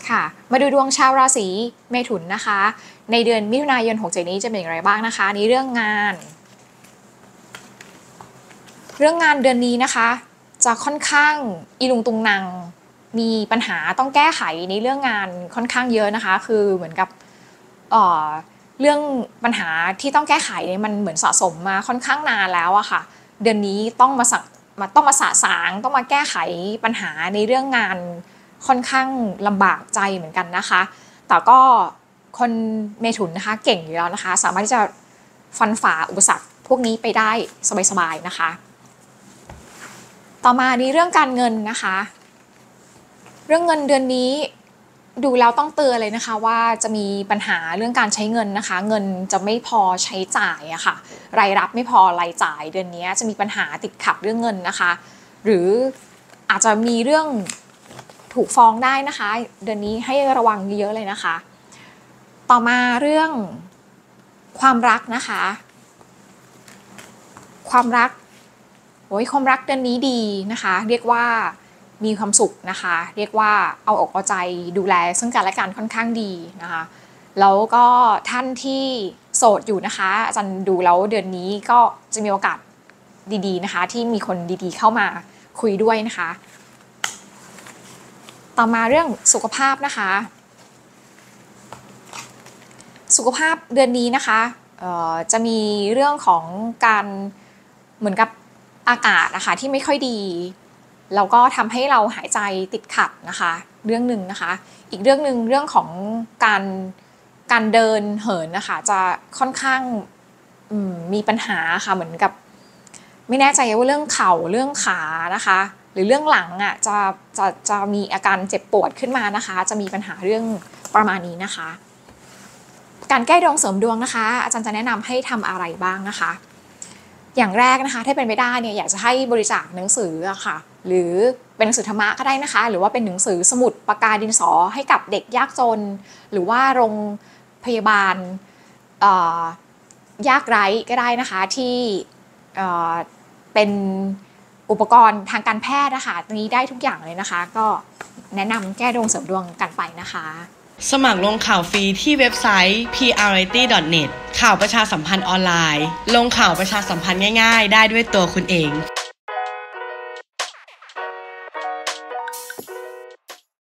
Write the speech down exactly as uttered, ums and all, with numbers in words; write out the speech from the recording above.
ค่ะมาดูดวงชาวราศีเมถุนนะคะในเดือนมิถุนายนหกเจ็ดนี้จะเป็นอย่างไรบ้างนะคะนี้เรื่องงาน เรื่องงานเดือนนี้นะคะจะค่อนข้างอีลุงตุงนางมีปัญหาต้องแก้ไขในเรื่องงานค่อนข้างเยอะนะคะคือเหมือนกับเอ่อเรื่องปัญหาที่ต้องแก้ไขมันเหมือนสะสมมาค่อนข้างนานแล้วอะค่ะเดือนนี้ต้องมาสักมาต้องมาสะสางต้องมาแก้ไขปัญหาในเรื่องงานค่อนข้างลำบากใจเหมือนกันนะคะแต่ก็คนเมถุนนะคะเก่งอยู่แล้วนะคะสามารถที่จะฟันฝ่าอุปสรรคพวกนี้ไปได้สบายๆนะคะต่อมาในเรื่องการเงินนะคะเรื่องเงินเดือนนี้ดูแล้วต้องเตือนเลยนะคะว่าจะมีปัญหาเรื่องการใช้เงินนะคะเงินจะไม่พอใช้จ่ายอะค่ะรายรับไม่พอรายจ่ายเดือนนี้จะมีปัญหาติดขัดเรื่องเงินนะคะหรืออาจจะมีเรื่องถูกฟ้องได้นะคะเดือนนี้ให้ระวังเยอะเลยนะคะต่อมาเรื่องความรักนะคะความรักโอ้ยความรักเดือนนี้ดีนะคะเรียกว่ามีความสุขนะคะเรียกว่าเอาอกเอาใจดูแลซึ่งกันและกันค่อนข้างดีนะคะแล้วก็ท่านที่โสดอยู่นะคะอาจารย์ดูแล้วเดือนนี้ก็จะมีโอกาสดีๆนะคะที่มีคนดีๆเข้ามาคุยด้วยนะคะต่อมาเรื่องสุขภาพนะคะสุขภาพเดือนนี้นะคะจะมีเรื่องของการเหมือนกับอากาศนะคะที่ไม่ค่อยดีแล้วก็ทำให้เราหายใจติดขัดนะคะเรื่องหนึ่งนะคะอีกเรื่องหนึ่งเรื่องของการการเดินเหินนะคะจะค่อนข้างมีปัญหาค่ะเหมือนกับไม่แน่ใจว่าเรื่องเข่าเรื่องขานะคะหรือเรื่องหลังอ่ะจะจะจะมีอาการเจ็บปวดขึ้นมานะคะจะมีปัญหาเรื่องประมาณนี้นะคะการแก้ดวงเสริมดวงนะคะอาจารย์จะแนะนำให้ทำอะไรบ้างนะคะอย่างแรกนะคะถ้าเป็นไปได้เนี่ยอยากจะให้บริจาคหนังสืออะค่ะหรือเป็นหนังสือธรรมะก็ได้นะคะหรือว่าเป็นหนังสือสมุดปากกาดินสอให้กับเด็กยากจนหรือว่าโรงพยาบาลยากไร้ก็ได้นะคะที่เป็นอุปกรณ์ทางการแพทย์นะคะตรงนี้ได้ทุกอย่างเลยนะคะก็แนะนำแก้ดวงเสริมดวงกันไปนะคะสมัครลงข่าวฟรีที่เว็บไซต์ พี อาร์ วาไรตี้ ดอท เน็ต ข่าวประชาสัมพันธ์ออนไลน์ลงข่าวประชาสัมพันธ์ง่ายๆได้ด้วยตัวคุณเอง